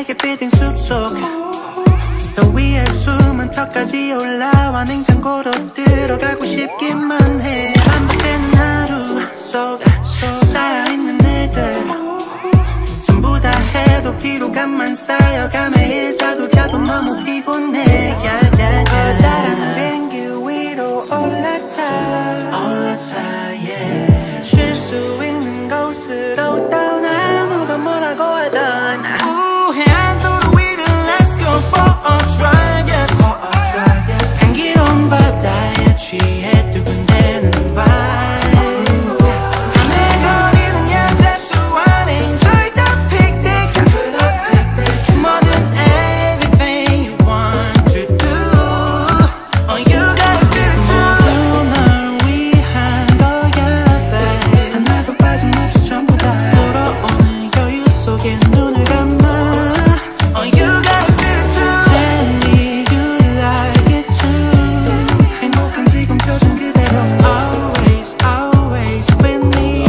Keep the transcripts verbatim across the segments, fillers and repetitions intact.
내게 비딩 숲속 더 위에 숨은 턱까지 올라와 냉장고로 들어가고 싶기만 해. 반복되는 하루 속 쌓여있는 일들 전부 다 해도 피로감만 쌓여가며 일 자도 자도 너무 피곤해. yeah, yeah, yeah. 커다란 비행기 위로 올라타 올라타 yeah. 쉴 수 있는 곳으로 떠나 아무도 뭐라고 하던 해안도로 위를 Let's go for a drive yes. for a drive yes. 향기로운 바다에 취해 두근대는 vibe 내 거리는 야자수 안에 Enjoy the picnic 뭐든 everything you want to do Oh you gotta do it 모두 널 위한 거야 babe 하나도 빠짐없이 전부 다 돌아오는 여유 속에 눈을 감아 Oh you gotta do it too Tell me you like it too 행복한 지금 표정 그대로 Always always with me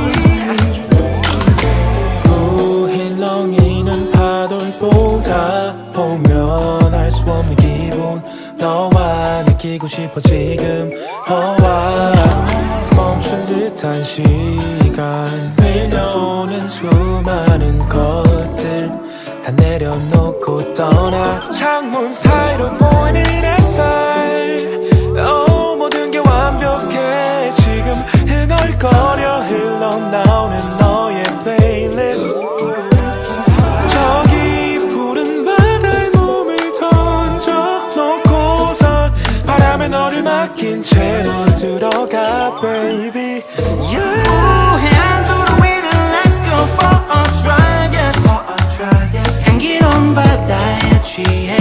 우힐렁이는 파도를 보다 보면 알 수 없는 기분 너와 느끼고 싶어 지금 어와 멈춘 듯한 시간 밀려오는 수많은 것들 다 내려놓고 떠나 창문 사이로 보이는 햇살 oh, 모든 게 완벽해 지금 흥얼거려 흘러나오는 너의 플레이리스트 저기 푸른 바다에 몸을 던져 놓고선 바람에 너를 맡긴 채로 들어가 baby yeah. 해안도로 위를 Let's go for a drive yes. for a drive yes. 향기로운 바다에 취해